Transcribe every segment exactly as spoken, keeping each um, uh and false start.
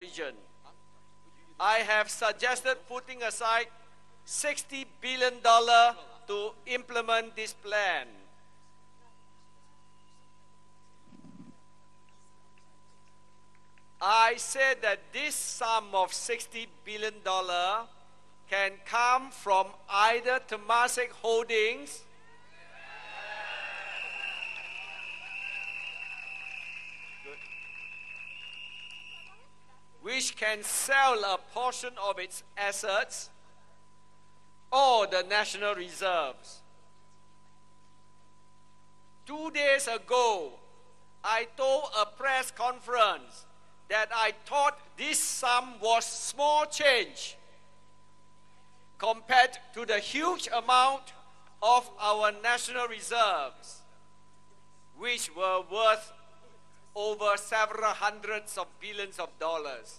region. I have suggested putting aside sixty billion dollars to implement this plan. I said that this sum of sixty billion dollars can come from either Temasek Holdings which can sell a portion of its assets, or the National Reserves. Two days ago, I told a press conference that I thought this sum was small change compared to the huge amount of our National Reserves, which were worth over several hundreds of billions of dollars.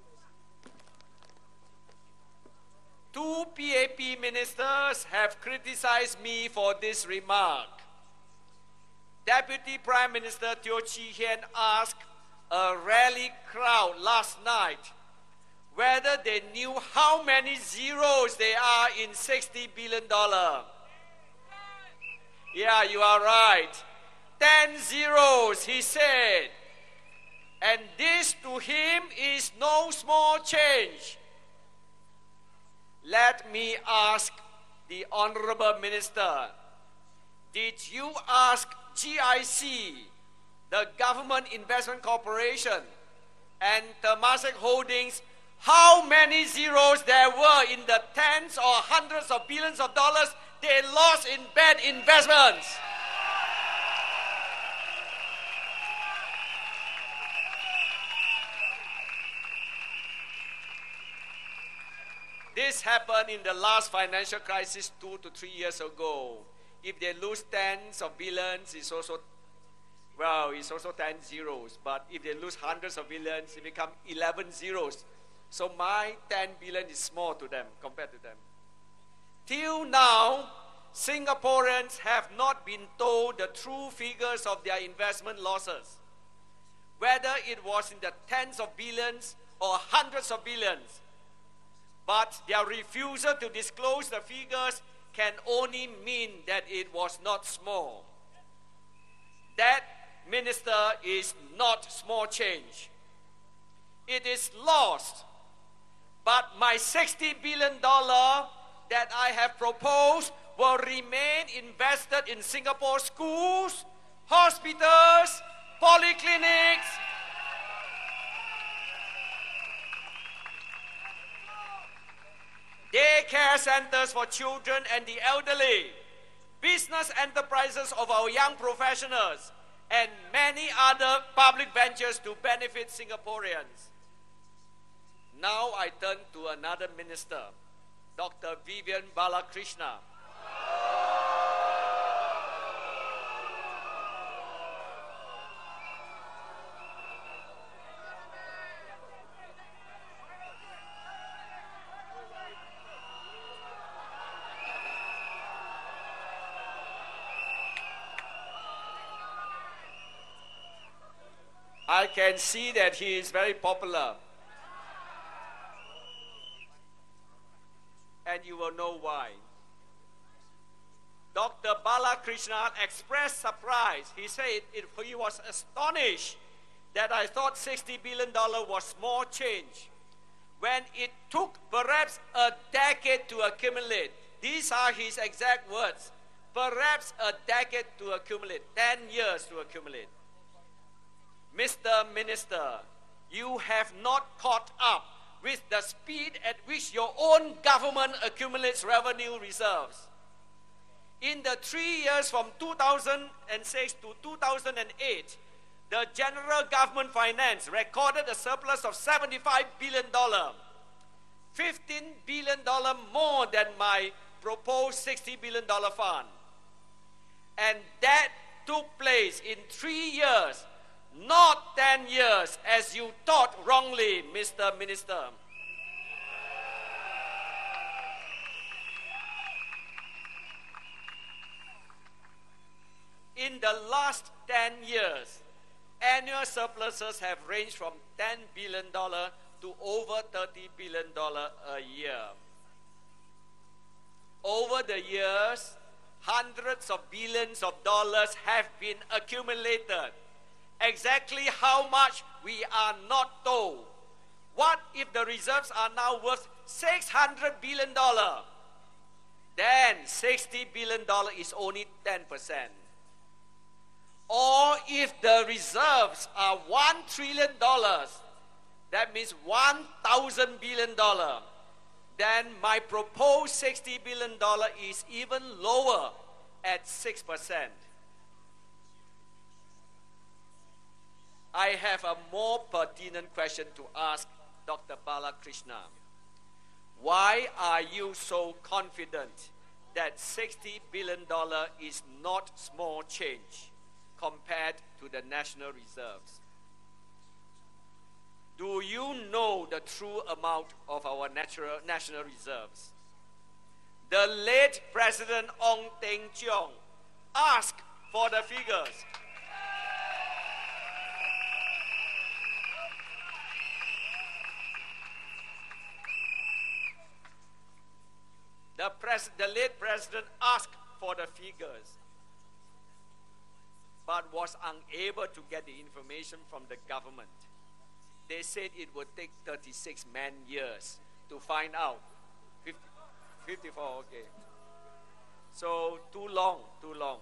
Two P A P ministers have criticized me for this remark. Deputy Prime Minister Teo Chee Hean asked a rally crowd last night whether they knew how many zeros there are in sixty billion dollars. Yeah, you are right. Ten zeros, he said. And this to him is no small change. Let me ask the Honorable Minister, did you ask G I C, the Government Investment Corporation, and Temasek Holdings how many zeros there were in the tens or hundreds of billions of dollars they lost in bad investments? This happened in the last financial crisis two to three years ago. If they lose tens of billions, it's also, well, it's also ten zeros. But if they lose hundreds of billions, it becomes eleven zeros. So my ten billion is small to them, compared to them. Till now, Singaporeans have not been told the true figures of their investment losses, whether it was in the tens of billions or hundreds of billions. But their refusal to disclose the figures can only mean that it was not small. That, Minister, is not small change. It is lost. But my sixty billion dollars that I have proposed will remain invested in Singapore schools, hospitals, polyclinics, daycare centers for children and the elderly, business enterprises of our young professionals, and many other public ventures to benefit Singaporeans. Now I turn to another minister, Doctor Vivian Balakrishna. I can see that he is very popular. And you will know why. Doctor Balakrishnan expressed surprise. He said it, he was astonished that I thought sixty billion dollars was small change when it took perhaps a decade to accumulate. These are his exact words. Perhaps a decade to accumulate, ten years to accumulate. Mister Minister, you have not caught up with the speed at which your own government accumulates revenue reserves. In the three years from two thousand six to two thousand eight, the general government finance recorded a surplus of seventy-five billion dollars, fifteen billion dollars more than my proposed sixty billion dollars fund. And that took place in three years, not ten years, as you thought wrongly, Mister Minister. In the last ten years, annual surpluses have ranged from ten billion dollars to over thirty billion dollars a year. Over the years, hundreds of billions of dollars have been accumulated. Exactly how much we are not told. What if the reserves are now worth six hundred billion dollars? Then sixty billion dollars is only ten percent. Or if the reserves are one trillion dollars, that means one thousand billion dollars, then my proposed sixty billion dollars is even lower at six percent. I have a more pertinent question to ask Doctor Balakrishnan. Why are you so confident that sixty billion dollars is not small change compared to the national reserves? Do you know the true amount of our natural, national reserves? The late President Ong Teng Cheong asked for the figures. The, pres the late president asked for the figures, but was unable to get the information from the government. They said it would take thirty-six man years to find out. fifty, fifty-four, okay. So too long, too long.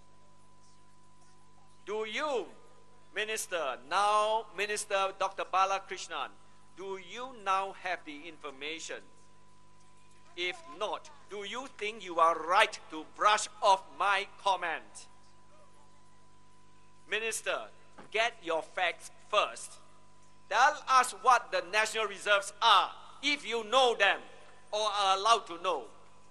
Do you, Minister, now Minister Doctor Balakrishnan, do you now have the information? If not, do you think you are right to brush off my comment? Minister, get your facts first. Tell us what the national reserves are, if you know them or are allowed to know.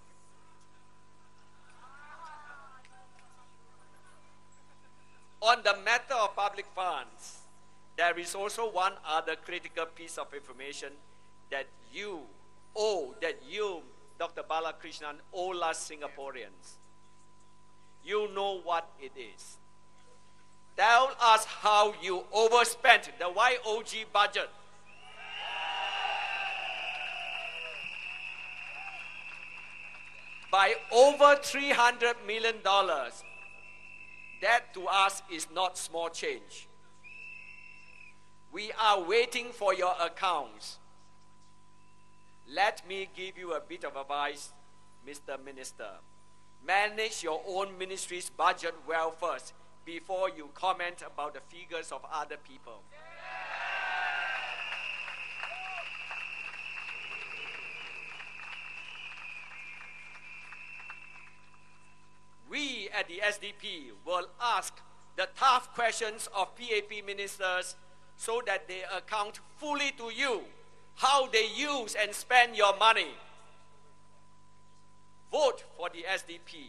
On the matter of public funds, there is also one other critical piece of information that you owe, that you, Doctor Balakrishnan, owe us Singaporeans. You know what it is. Tell us how you overspent the Y O G budget. By over three hundred million dollars. That to us is not small change. We are waiting for your accounts. Let me give you a bit of advice, Mister Minister. Manage your own ministry's budget well first before you comment about the figures of other people. We at the S D P will ask the tough questions of P A P ministers so that they account fully to you how they use and spend your money. Vote for the S D P.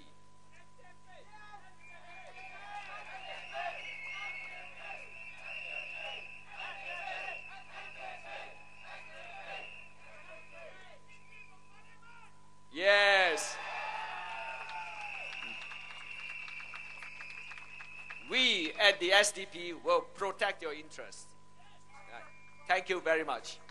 Yes. We at the S D P will protect your interests. Thank you very much.